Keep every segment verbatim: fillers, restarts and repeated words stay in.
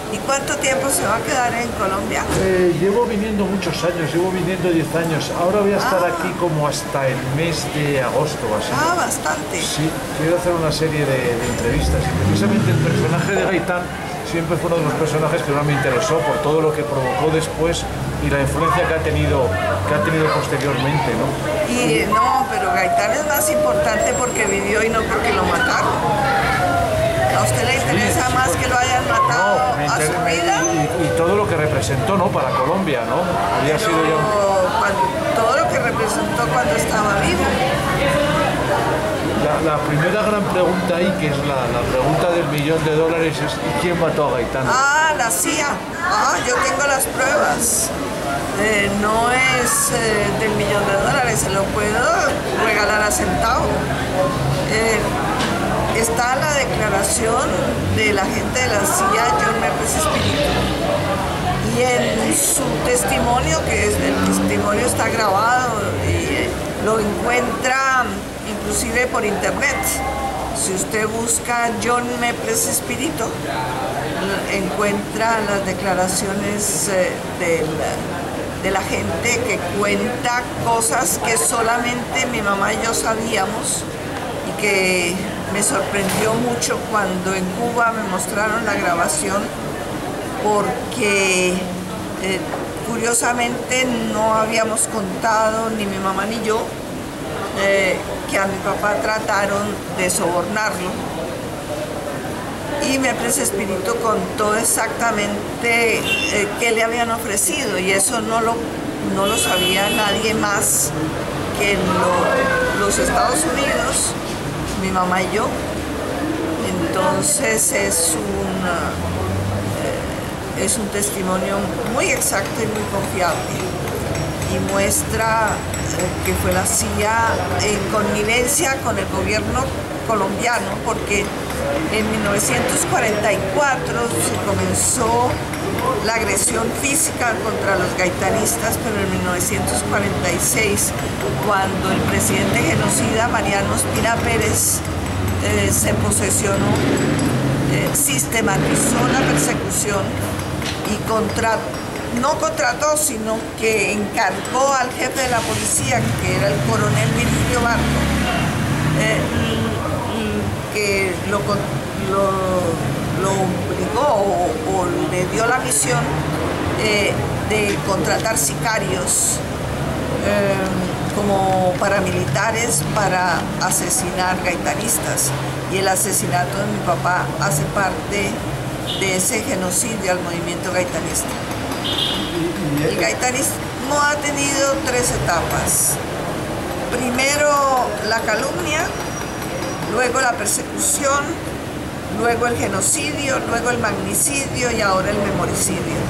¿Y cuánto tiempo se va a quedar en Colombia? Eh, llevo viniendo muchos años, llevo viniendo diez años. Ahora voy a estar Ah. aquí como hasta el mes de agosto, así. Ah, bastante. Sí, quiero hacer una serie de, de entrevistas y precisamente el personaje de Gaitán siempre fue uno de los personajes que más me interesó por todo lo que provocó después y la influencia que ha tenido, que ha tenido posteriormente, ¿no? Y no, pero Gaitán es más importante porque vivió y no porque lo mataron. ¿A usted le interesa Sí, sí, más porque- que lo hayan matado No, me a inter- su me- vida? y, y todo lo que representó, ¿no? Para Colombia, ¿no? Había sido ya un- Pero cuando- todo lo que representó cuando estaba vivo. La, la primera gran pregunta ahí, que es la, la pregunta del millón de dólares, es ¿y quién mató a Gaitán? Ah, la C I A. Ah, yo tengo las pruebas. Eh, no es eh, del millón de dólares, se lo puedo regalar a centavo. Eh, está la declaración del agente de la C I A, John Mepes Espíritu. Y en su testimonio, que es, el testimonio está grabado y eh, lo encuentra inclusive por internet. Si usted busca John Mepes Espíritu, encuentra las declaraciones eh, del, de la gente que cuenta cosas que solamente mi mamá y yo sabíamos y que me sorprendió mucho cuando en Cuba me mostraron la grabación porque eh, curiosamente no habíamos contado ni mi mamá ni yo eh, que a mi papá trataron de sobornarlo. Y Mepes Espíritu contó exactamente eh, qué le habían ofrecido y eso no lo, no lo sabía nadie más que lo, los Estados Unidos, mi mamá y yo. Entonces es un, eh, es un testimonio muy exacto y muy confiable y muestra eh, que fue la C I A en connivencia con el gobierno colombiano, porque en mil novecientos cuarenta y cuatro se comenzó la agresión física contra los gaitanistas, pero en mil novecientos cuarenta y seis, cuando el presidente genocida Mariano Ospina Pérez eh, se posesionó, eh, sistematizó la persecución y contra, no contrató, sino que encargó al jefe de la policía, que era el coronel Virgilio Barco, eh, que lo, lo, lo obligó o, o le dio la misión eh, de contratar sicarios eh, como paramilitares para asesinar gaitanistas. Y el asesinato de mi papá hace parte de ese genocidio al movimiento gaitanista. El gaitanismo ha tenido tres etapas. Primero la calumnia, luego la persecución, luego el genocidio, luego el magnicidio y ahora el memoricidio.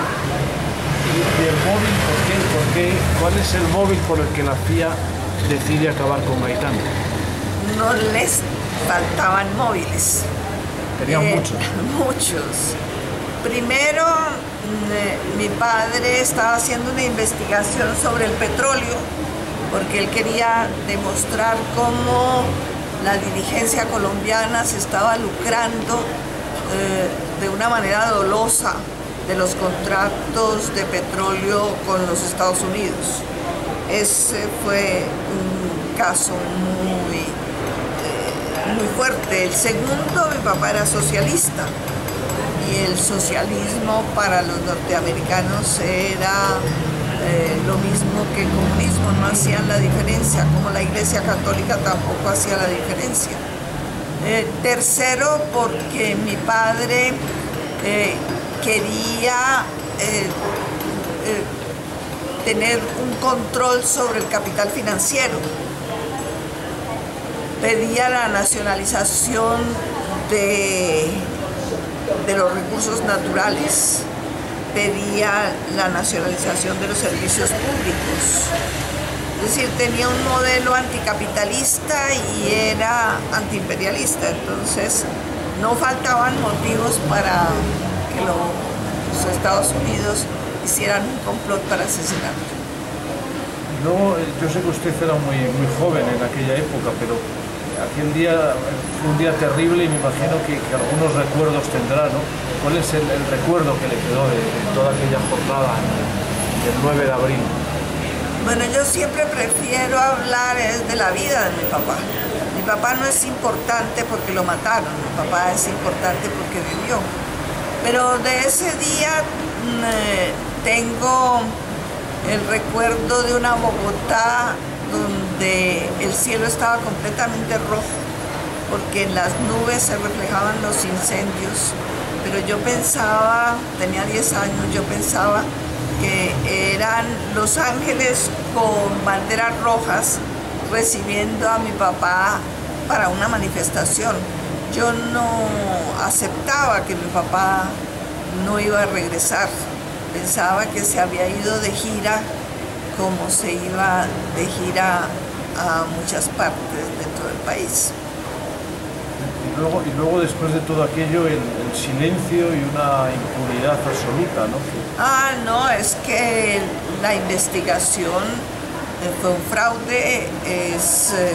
¿Y el móvil por qué? ¿Por qué? ¿Cuál es el móvil por el que la C I A decide acabar con Gaitán? No les faltaban móviles. Tenían Eh, muchos. Muchos. Primero, mm, mi padre estaba haciendo una investigación sobre el petróleo porque él quería demostrar cómo la dirigencia colombiana se estaba lucrando eh, de una manera dolosa de los contratos de petróleo con los Estados Unidos. Ese fue un caso muy, eh, muy fuerte. El segundo, mi papá era socialista y el socialismo para los norteamericanos era Eh, lo mismo que el comunismo, no hacían la diferencia, como la Iglesia Católica tampoco hacía la diferencia. Eh, tercero, porque mi padre eh, quería eh, eh, tener un control sobre el capital financiero. Pedía la nacionalización de, de los recursos naturales. Pedía la nacionalización de los servicios públicos. Es decir, tenía un modelo anticapitalista y era antiimperialista. Entonces, no faltaban motivos para que los Estados Unidos hicieran un complot para asesinarlo. No, yo sé que usted era muy, muy joven en aquella época, pero aquel día fue un día terrible y me imagino que, que algunos recuerdos tendrá, ¿no? ¿Cuál es el, el recuerdo que le quedó de, de toda aquella jornada del nueve de abril? Bueno, yo siempre prefiero hablar es de la vida de mi papá. Mi papá no es importante porque lo mataron, mi papá es importante porque vivió. Pero de ese día eh, tengo el recuerdo de una Bogotá donde el cielo estaba completamente rojo, porque en las nubes se reflejaban los incendios. Pero yo pensaba, tenía diez años, yo pensaba que eran los ángeles con banderas rojas recibiendo a mi papá para una manifestación. Yo no aceptaba que mi papá no iba a regresar. Pensaba que se había ido de gira como se iba de gira a muchas partes dentro del país. Y luego, y luego después de todo aquello, el, el silencio y una impunidad absoluta, ¿no? Ah, no, es que la investigación fue un fraude, es, eh,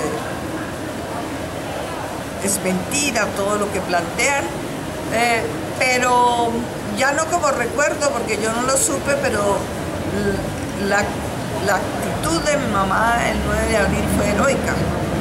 es mentira todo lo que plantean, eh, pero ya no como recuerdo, porque yo no lo supe, pero la, la actitud de mi mamá el nueve de abril fue heroica.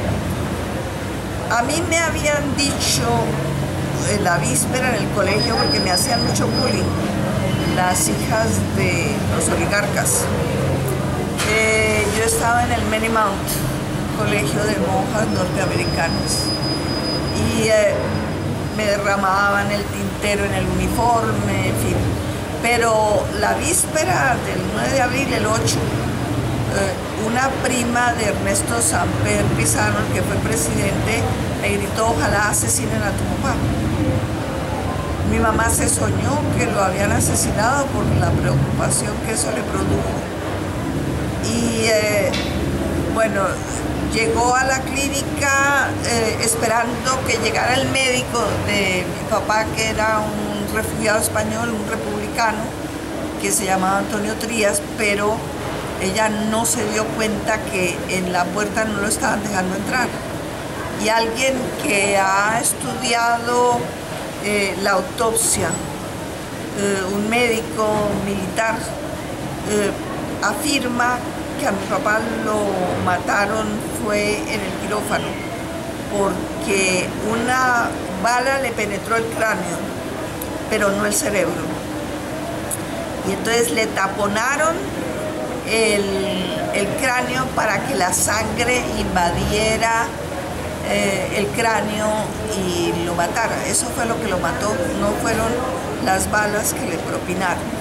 A mí me habían dicho en la víspera en el colegio, porque me hacían mucho bullying, las hijas de los oligarcas. Eh, yo estaba en el Marymount, colegio de monjas norteamericanos, y eh, me derramaban el tintero en el uniforme, en fin. Pero la víspera del nueve de abril, el ocho, eh, una prima de Ernesto Samper Pizarro, que fue presidente, me gritó: ojalá asesinen a tu papá. Mi mamá se soñó que lo habían asesinado por la preocupación que eso le produjo. Y eh, bueno, llegó a la clínica eh, esperando que llegara el médico de mi papá, que era un refugiado español, un republicano, que se llamaba Antonio Trías, pero ella no se dio cuenta que en la puerta no lo estaban dejando entrar. Y alguien que ha estudiado eh, la autopsia, eh, un médico militar, eh, afirma que a mi papá lo mataron fue en el quirófano, porque una bala le penetró el cráneo, pero no el cerebro. Y entonces le taponaron el, el cráneo para que la sangre invadiera eh, el cráneo y lo matara. Eso fue lo que lo mató, no fueron las balas que le propinaron.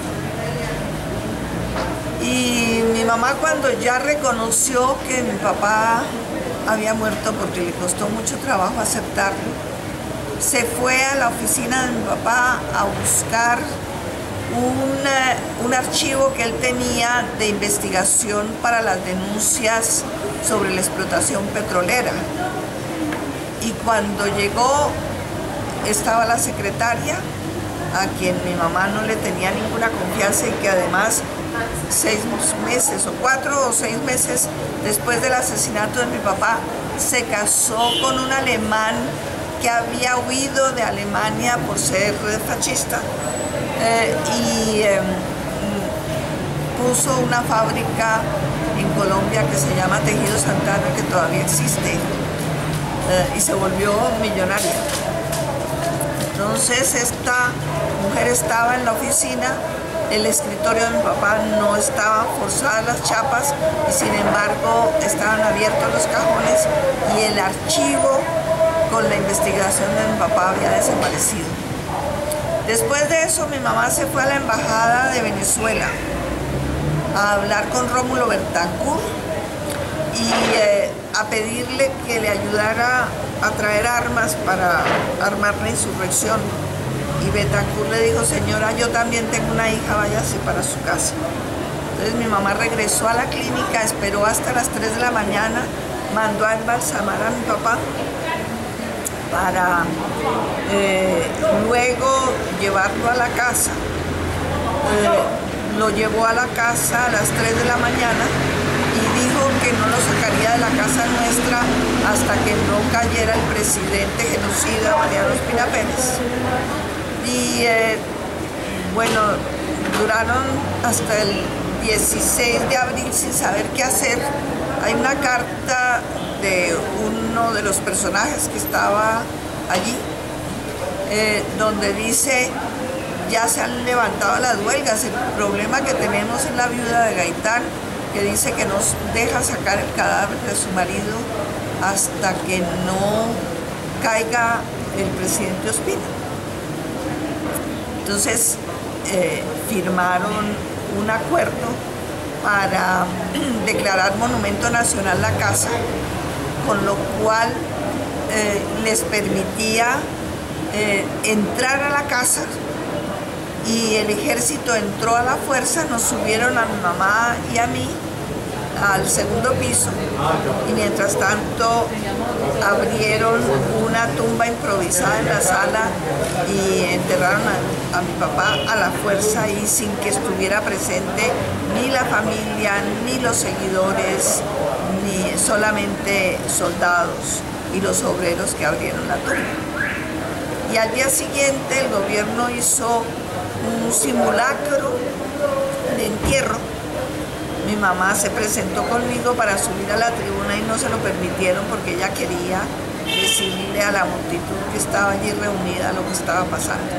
Y mi mamá, cuando ya reconoció que mi papá había muerto, porque le costó mucho trabajo aceptarlo, se fue a la oficina de mi papá a buscar un, un archivo que él tenía de investigación para las denuncias sobre la explotación petrolera. Y cuando llegó, estaba la secretaria, a quien mi mamá no le tenía ninguna confianza, y que además seis meses o cuatro o seis meses después del asesinato de mi papá se casó con un alemán que había huido de Alemania por ser fascista, eh, y eh, puso una fábrica en Colombia que se llama Tejido Santana, que todavía existe, eh, y se volvió millonaria. Entonces esta mujer estaba en la oficina, el escritorio de mi papá no estaba forzadas las chapas, y sin embargo estaban abiertos los cajones, y el archivo con la investigación de mi papá había desaparecido. Después de eso, mi mamá se fue a la embajada de Venezuela a hablar con Rómulo Betancourt y eh, a pedirle que le ayudara a traer armas para armar la insurrección. Y Betancourt le dijo: señora, yo también tengo una hija, váyase para su casa. Entonces mi mamá regresó a la clínica, esperó hasta las tres de la mañana, mandó a embalsamar a mi papá para eh, luego llevarlo a la casa. Eh, lo llevó a la casa a las tres de la mañana y dijo que no lo sacaría de la casa nuestra hasta que no cayera el presidente genocida Mariano Ospina Pérez. Y eh, bueno, duraron hasta el dieciséis de abril sin saber qué hacer. Hay una carta de uno de los personajes que estaba allí, eh, donde dice: ya se han levantado las huelgas, el problema que tenemos es la viuda de Gaitán, que dice que nos deja sacar el cadáver de su marido hasta que no caiga el presidente Ospina. Entonces eh, firmaron un acuerdo para declarar monumento nacional la casa, con lo cual eh, les permitía eh, entrar a la casa, y el ejército entró a la fuerza, nos subieron a mi mamá y a mí al segundo piso, y mientras tanto abrieron una tumba improvisada en la sala y enterraron a, a mi papá a la fuerza, y sin que estuviera presente ni la familia, ni los seguidores, ni solamente soldados y los obreros que abrieron la tumba. Y al día siguiente el gobierno hizo un simulacro de entierro. Mi mamá se presentó conmigo para subir a la tribuna y no se lo permitieron porque ella quería decirle a la multitud que estaba allí reunida lo que estaba pasando.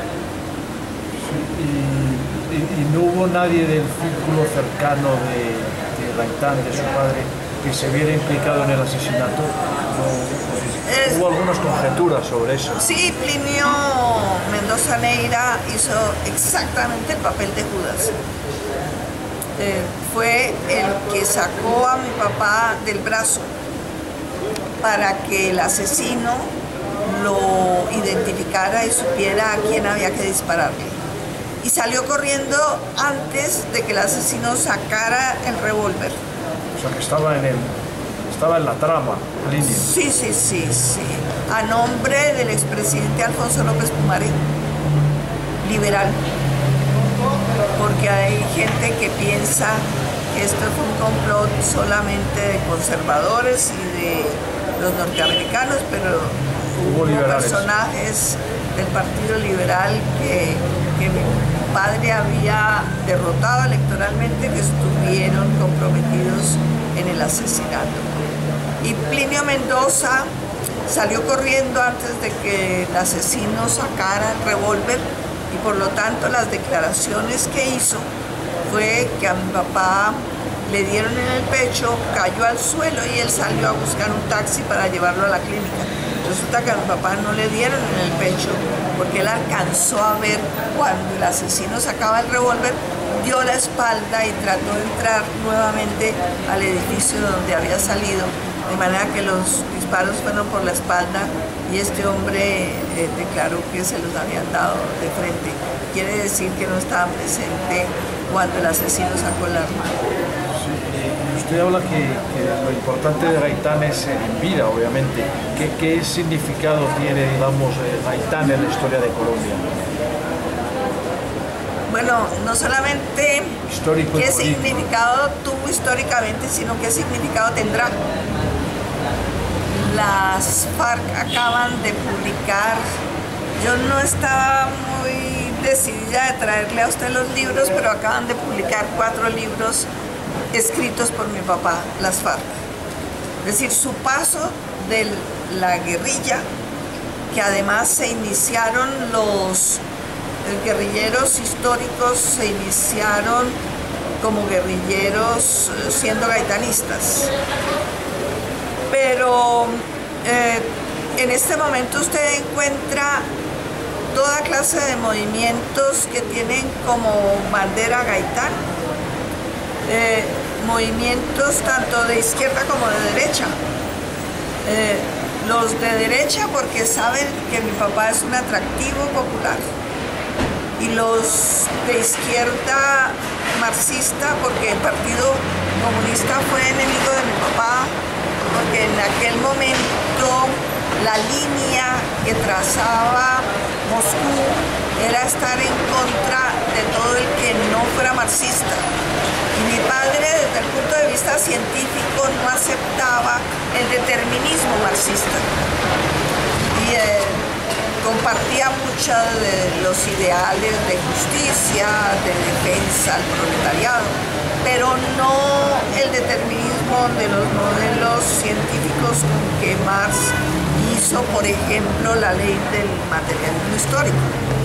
Sí, y, y, y no hubo nadie del círculo cercano de, de Gaitán, de su padre, que se viera implicado en el asesinato. No, es, hubo algunas conjeturas sobre eso. Sí, Plinio Mendoza Neira hizo exactamente el papel de Judas. Eh, fue el que sacó a mi papá del brazo para que el asesino lo identificara y supiera a quién había que dispararle. Y salió corriendo antes de que el asesino sacara el revólver. O sea, que estaba en, el, estaba en la trama, línea. Sí, sí, sí, sí. A nombre del expresidente Alfonso López Pumaré, liberal. Porque hay gente que piensa que esto fue un complot solamente de conservadores y de los norteamericanos, pero hubo, hubo personajes del Partido Liberal que, que mi padre había derrotado electoralmente, que estuvieron comprometidos en el asesinato. Y Plinio Mendoza salió corriendo antes de que el asesino sacara el revólver, y por lo tanto las declaraciones que hizo fue que a mi papá le dieron en el pecho, cayó al suelo y él salió a buscar un taxi para llevarlo a la clínica. Resulta que a mi papá no le dieron en el pecho porque él alcanzó a ver cuando el asesino sacaba el revólver, dio la espalda y trató de entrar nuevamente al edificio donde había salido, de manera que los disparos fueron por la espalda y este hombre eh, declaró que se los habían dado de frente. Quiere decir que no estaba presente cuando el asesino sacó el arma. Sí, usted habla que, que lo importante de Gaitán es en vida, obviamente. ¿Qué, qué significado tiene, digamos, Gaitán en la historia de Colombia? Bueno, no solamente histórico qué significado tuvo históricamente, sino qué significado tendrá. Las FARC acaban de publicar, yo no estaba muy decidida de traerle a usted los libros, pero acaban de publicar cuatro libros escritos por mi papá, las FARC. Es decir, su paso de la guerrilla, que además se iniciaron los guerrilleros históricos, se iniciaron como guerrilleros siendo gaitanistas. Pero eh, en este momento usted encuentra toda clase de movimientos que tienen como bandera Gaitán, eh, movimientos tanto de izquierda como de derecha. Eh, los de derecha porque saben que mi papá es un atractivo popular, y los de izquierda marxista porque el Partido Comunista fue enemigo de mi papá, porque en aquel momento la línea que trazaba Moscú era estar en contra de todo el que no fuera marxista, y Y mi padre, desde el punto de vista científico, no aceptaba el determinismo marxista. Y eh, compartía muchos de los ideales de justicia, de defensa al proletariado, pero no el determinismo de los modelos científicos con que Marx hizo, por ejemplo, la ley del materialismo histórico.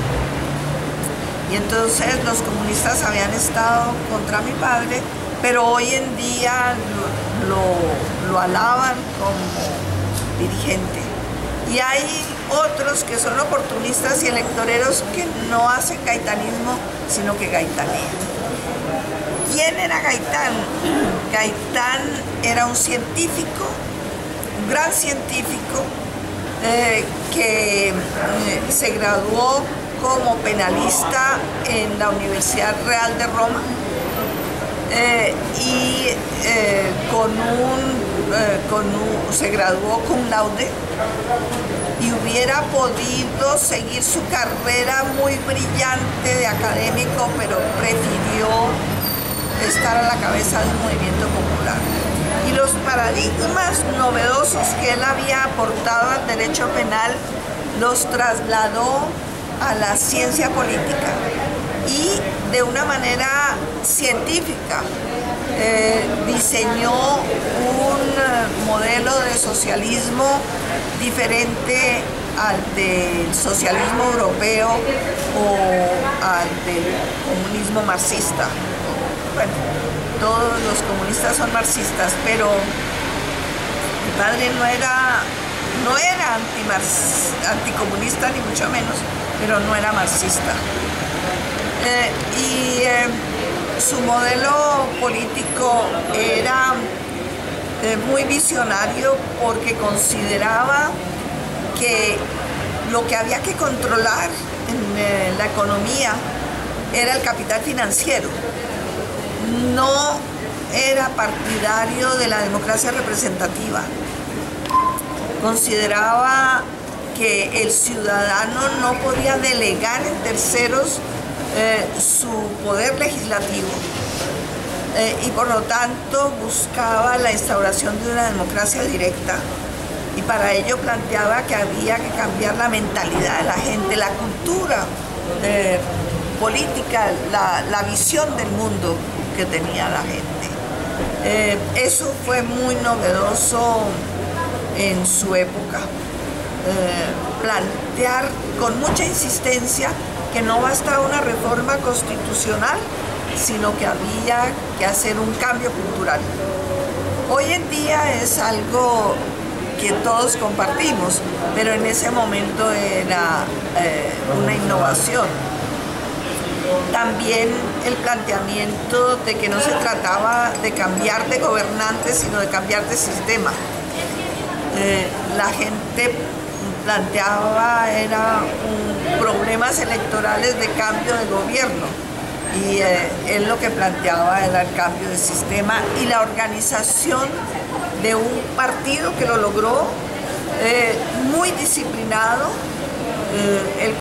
Y entonces los comunistas habían estado contra mi padre, pero hoy en día lo, lo, lo alaban como dirigente. Y hay otros que son oportunistas y electoreros que no hacen gaitanismo, sino que gaitanean. ¿Quién era Gaitán? Gaitán era un científico, un gran científico, eh, que eh, se graduó como penalista en la Universidad Real de Roma eh, y eh, con un, eh, con un, se graduó cum laude y hubiera podido seguir su carrera muy brillante de académico, pero prefirió estar a la cabeza de un movimiento popular. Y los paradigmas novedosos que él había aportado al derecho penal los trasladó a la ciencia política y de una manera científica eh, diseñó un modelo de socialismo diferente al del socialismo europeo o al del comunismo marxista. Bueno, todos los comunistas son marxistas, pero mi padre no era, no era anticomunista ni mucho menos, pero no era marxista. Eh, y eh, su modelo político era eh, muy visionario porque consideraba que lo que había que controlar en eh, la economía era el capital financiero. No era partidario de la democracia representativa. Consideraba que el ciudadano no podía delegar en terceros eh, su poder legislativo eh, y por lo tanto buscaba la instauración de una democracia directa, y para ello planteaba que había que cambiar la mentalidad de la gente, la cultura eh, política, la, la visión del mundo que tenía la gente. Eh, eso fue muy novedoso en su época. Eh, plantear con mucha insistencia que no bastaba una reforma constitucional, sino que había que hacer un cambio cultural. Hoy en día es algo que todos compartimos, pero en ese momento era eh, una innovación. También el planteamiento de que no se trataba de cambiar de gobernantes, sino de cambiar de sistema. Eh, la gente planteaba era un, problemas electorales de cambio de gobierno, y eh, él lo que planteaba era el cambio de sistema y la organización de un partido que lo logró, eh, muy disciplinado, eh, el